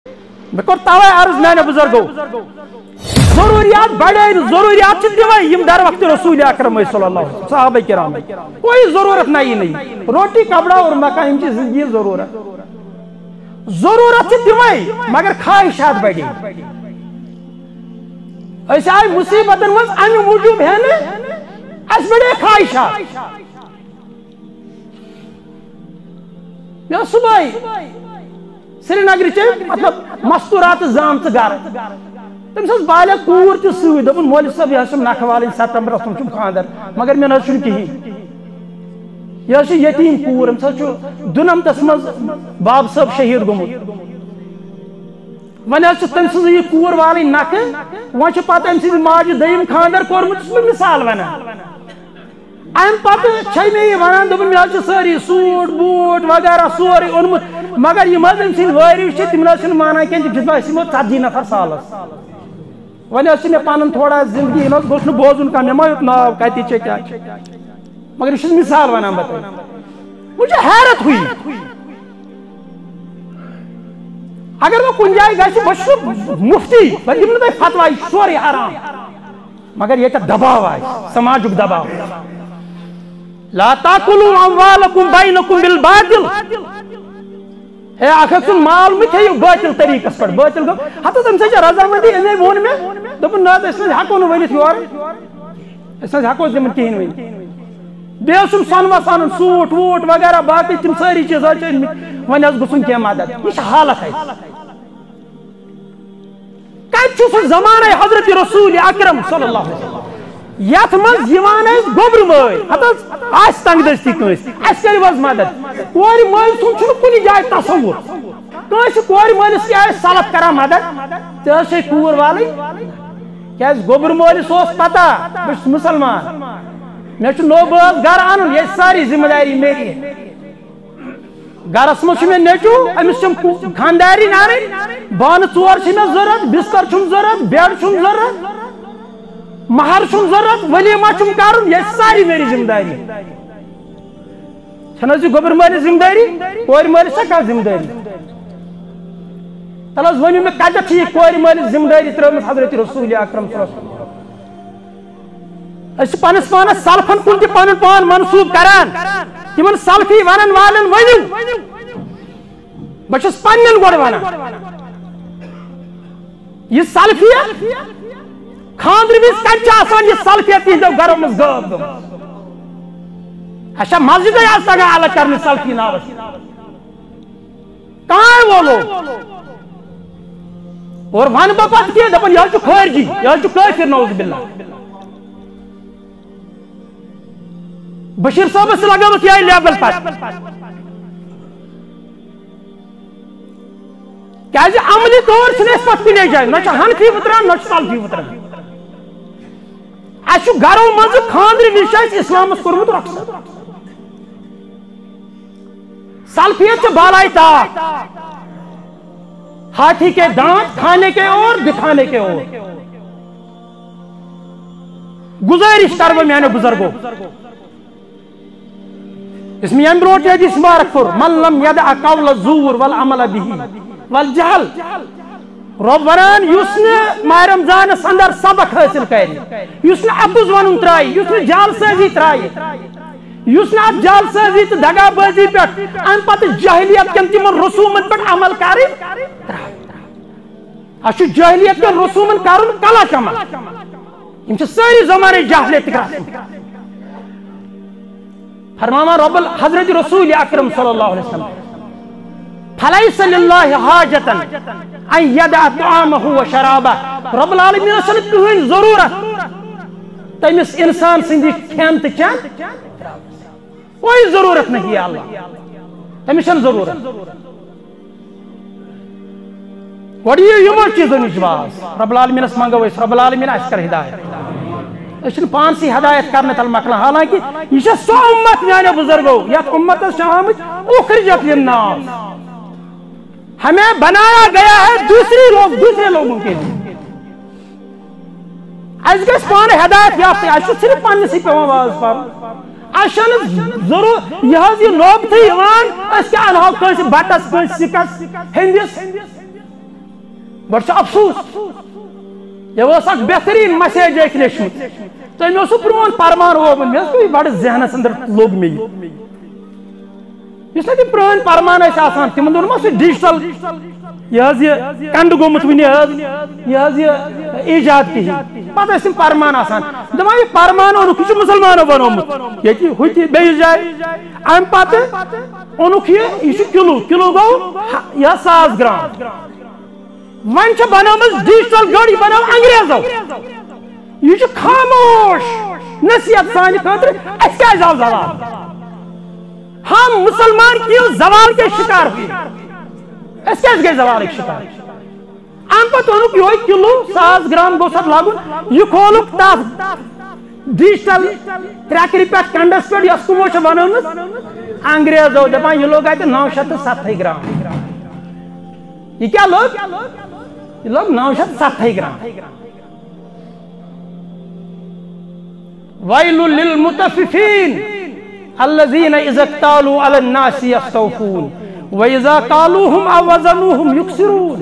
میں کور توے عرض میانے بزرگو ضروریات بڑے ضروریات دے در وقت رسول اکرم صلی اللہ علیہ وسلم صحابہ کرام کوئی ضرورت نہیں روٹی کپڑا اور مکان کی زندگی ضرورت دے مگر خواہشات بڑی اس آئی مصیبتن مز امی موجود ہے نا اس بڑے خواہشات میں صبح سری نگر چھ مطلب مستورات زام گھر تمس بالغ کور تہ سی دپن مول صاحب یہ نکھ والن ستمبر چھم خاندر مگر مے نہ چھن کہین یہ یتیم کور دنمتس مز باب صاحب شہید گومت ون تم سز یہ کور والن نکھ وہ پتہ ام سند ماجہ دیم خاندر کورمت مثال ونان ام پتہ چھ مے یہ ونان دپن مے ساری سوٹ بوٹ وغیرہ سورے اونمت مگر یہ ام سند واری تم نہ مانان کھین تم اسمو 40 نفر سالس ون میں پن تھوڑا زندگی گوس نا بوزن کھانا مے ما ناو کتی کیا مگر یہ مثال ونان بتا مجھے حیرت ہوئی اگر وہ کن جائے گھر بہت مفتی بہ دم نا فتوا سورے حرام مگر یہ دباؤ آئے سماجک دباؤ لا تاکلوا اموالکم بینکم بالباطل ہے آخر سن مال میں کھیو باطل طریقہ پر باطل گو ہتہ تم سے رضامندی انے وون میں دپن نہ اس میں حق نہ ونیت یور اس میں حق تم کہین ون بے سن سنوا سن سوٹ ووٹ وغیرہ باقی تم ساری چیز ون اس گسن کی مدد یہ حالت ہے کت چھ زمانہ حضرت رسول اکرم صلی اللہ علیہ وسلم یت مز گوبر مائی ہتھ تنگ دستی کنس اس کرو مدد کور مل سن کن جائے تصور کنس کور ملس کیا سلف کران مدد ژے کور والن کیا گوبر مالس پتہ بس مسلمان مے نو باز گھر ان یہ ساری ذمہ داری میری ہے گھرس مجھ میں نیچو امس خانداری نان بانہ ژور چھ مے ضرورت بستر چھم ضرورت بیڈ چھم ضرورت مہر چھم ضرورت ولیمہ چھم کرن یہ ساری میری ذمہ داری چھنا گوبر مالس ذمہ داری کور مالس کیا ذمہ داری تلس ونیو میں کتھ یہ کور مالس ذمہ داری ترمت حضرت رسول اکرم صلی اللہ علیہ وسلم اس پانس پانس سلفن کن تہ پن پان منسوب کران تمن سلفی ونن والن ونیو بچس پنن گوڑ ونان یہ سلفیت خاندر وز کت آسان یہ سلفیت تہندو گھرو مز غائب گم اچھا مسجد تگان الگ کرنے سلفی ناوس کہاں وہ لوگ اور ون بہ پتہ کی دپن یہ خارجی یہ کافر نعوذ باللہ بشیر صاحب سے لگا یہ لیبل پر کیا عملی طور سے پتہ کنے جائے نہ حنفی وتران نہ سلفی وتران اس گھرو مز خاندر وز اسلام کورمت رخصت سلفیت سے بالائی طاق ہاتھی کے دانت کھانے کے اور دکھانے کے اور گزارش کرو میانے بزرگوں اس میں یم بروٹ حدیث مبارک پر من لم یدع قول الزور والعمل به والجہل رب وران یس نے ماہ رمضان اندر سبق حاصل کری یس نے اپز ون ترائی یس نے جال سازی ترائی یس نے ات جال سازی تو دگا بازی پہ ام پتہ جاہلیت کن تمن رسومن پہ عمل کری اچھا جاہلیت کن رسومن کرن کلا کما یم ساری زمانے جاہلیت کرن فرمانا رب حضرت رسول اکرم صلی اللہ علیہ وسلم فلیس للہ حاجتا ان یدع طعامہ و شرابہ رب العالمین اصل کہین ضرورت تمس انسان سندی کھین تو چین کوئی ضرورت نہیں ہے اللہ تمس ضرورت گوڑی یمو چیزوں نش باز رب العالمین اس منگو اس رب العالمین اس کر ہدایت اس پانسی ہدایت کرنے تل مکلا حالانکہ یہ سو امت میانے بزرگو یت امت شامت اخرجت للناس ہمیں بنایا گیا ہے دوسرے لوگوں کے لیے اس گس پان ہدایت یافتہ اس صرف پانسی پہ آواز پر اشان ضرور یہ لوگ تھے ایمان اس کے انہو کنس بٹس کنس سکس ہندس بڑھ افسوس یہ بہترین میسیج ایک لیچمت تمہیں پرون فرمان ہومت مے بڑ ذہنس اندر لوگ مے اس تم پران فرمان تمن دون ما ڈیجیٹل یہ کنڈ گومت ون یہ ایجاد کہین پتہ تم فرمان دپان یہ فرمان اونک یہ مسلمانوں بنومت یہ ہوتی بیس جائے ام پتہ اونک یہ کلو گو یہ 1000 گرام ون بنومت ڈیجیٹل گاڑی بنو انگریزو یہ خاموش نصیحت سانہ خاطر اس کیا آو زوال ہم مسلمان کیوں زوال کے شکار ہوئے اس کیا گئے زوال کے شکار ام پتہ اونک یہ کلو 1000 گرام گوس ات لاگن یہ کھولک تف ڈیجیٹل ٹریکری پہ کنڈس پہ یس کمو بنومت انگریزو دپان یہ لوگ اتہ 970 گرام یہ کیا لوگ یہ لوگ 970 گرام ویل للمطففین الذین اذا اکتالوا علی الناس یستوفون واذا قالوهم او وزنوهم یکسرون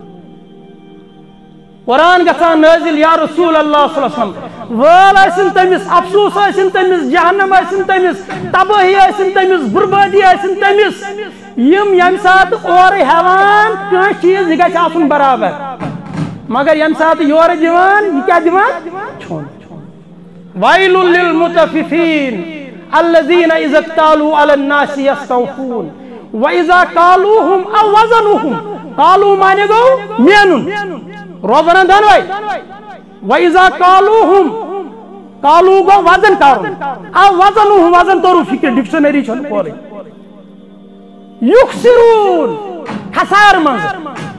قرآن گژھان نازل یا رسول اللہ صلی اللہ علیہ وسلم وال آسن تمس افسوس آسن تمس جہنم آسن تمس تباہی آسن تمس بربادی آسن تمس یم سات اور ہیوان کان چیز یہ گژھِ آسن برابر مگر یم سات یور دیوان یہ کیا دیوان چھون ویل للمطففین الذین اذا اکتالوا علی الناس یستوفون واذا قالوهم او وزنوهم قالوا معنی گو مینن روزانہ دنوائی وَإِذَا قَالُوهُمْ قَالُوا گو وزن کرن او وزنوهم وزن تورو فکر ڈکشنری چھن پوری یکسرون خسار منظر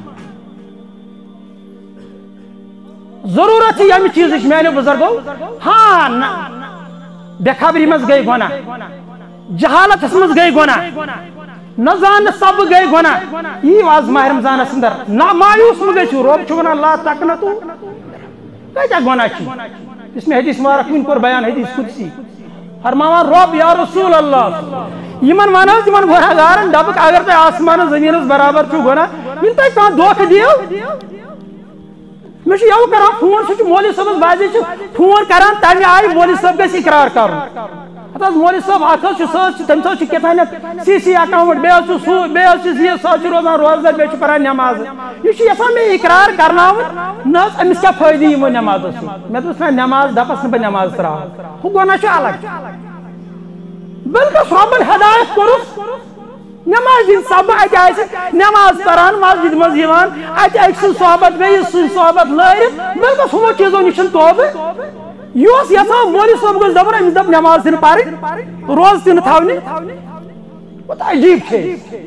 ضرورت ہے یمی چیز میں نے بزرگو ہاں بے خبری مز گئی گناہ جہالت مز گئی گناہ نزان سب گئی گناہ یہ واز ماہ رمضان اندر نا مایوس مگئی چھو روب چھو گنا لا تقنطو کیا گناہ چھی اس میں حدیث مبارک من پر بیان حدیث قدسی فرماوان روب یا رسول اللہ یمن مانوز یمن گناہ گارن دبک اگر تے آسمان زمین برابر چھو گناہ من تے کان دوکھ دیو میں یو کران فون سچ مولی صاحب بازی فون کران تمہ آئی مولی صاحب گھس اقرار کرن ہتھ مولی صاحب اخ تم کتان سی سی اکاؤنٹ بیس یہ روزان روزدار بیس پران نماز یہ یسان میں اقرار کرنا نا امس کیا فائدہ یمو نماز میں دس نماز دپس بہ نماز ترا ہو گناہ الگ بلکہ صحابن ہدایت کرس نماز دن سب اتہ نماز پران مسجد مز اتہ اک سن صحبت بیس سن صحبت لارت بلکہ ہمو چیزوں نشن توبہ یہ یسان مولی صاحب گوس دپان امس دپ نماز تن پرن روز تن تھونی وہ تو عجیب ہے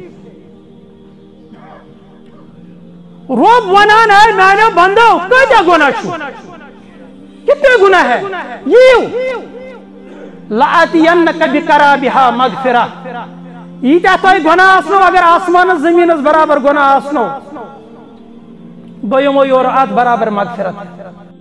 روب ونان ہے میانو بندو کتیا گناہ چھو کتنے گناہ ہے یہ لآتینک بقرابها مغفرہ یہ تو گناہ آسنو اگر آسمان زمین برابر گناہ آسنو بہ یمو یور ات برابر مغفرت